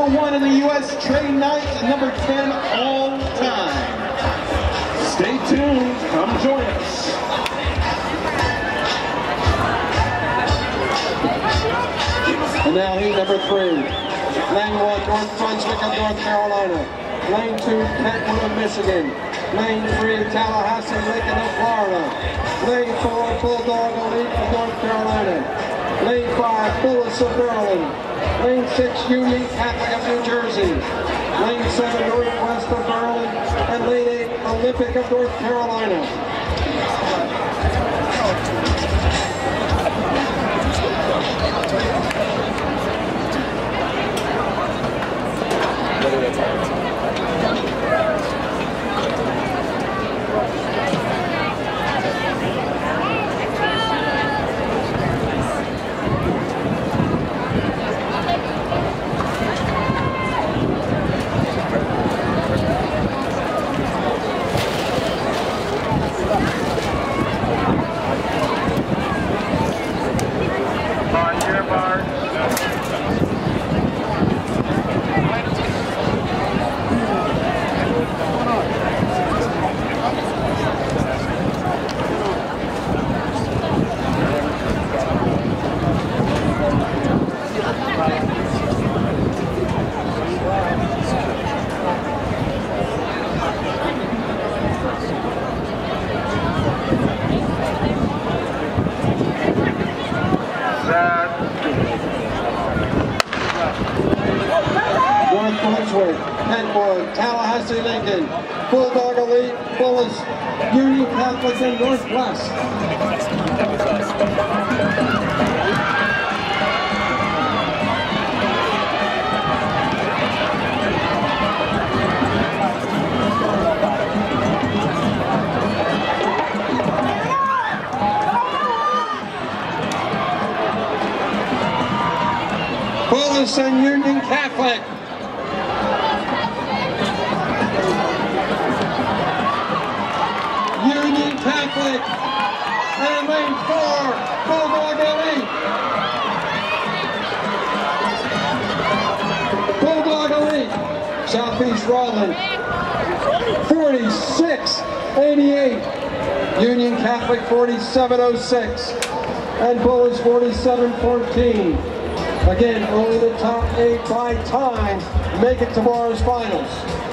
1 in the U.S. train night and number 10 all time. Stay tuned. Come join us. And now heat number 3. Lane 1, North Brunswick of North Carolina. Lane 2, Kentwood of Michigan. Lane 3, Tallahassee, Lincoln of Florida. Lane 4, Bulldog Elite of North Carolina. Lane 5, Bullis of Maryland. Lane 6, Union Catholic of New Jersey. Lane 7, Northwest of Maryland. And Lane 8, Olympic of North Carolina. North Brunswick, Kentwood, Tallahassee, Lincoln, Bulldog Elite, Bullis, Union Catholic, and Northwest. Bullis and Union Catholic. Union Catholic. And lane 4, Bulldog Elite. Bulldog Elite. Southeast Rutland. 46.88. Union Catholic 47.06. And Bullis 47.14. Again, only the top 8 by time make it tomorrow's finals.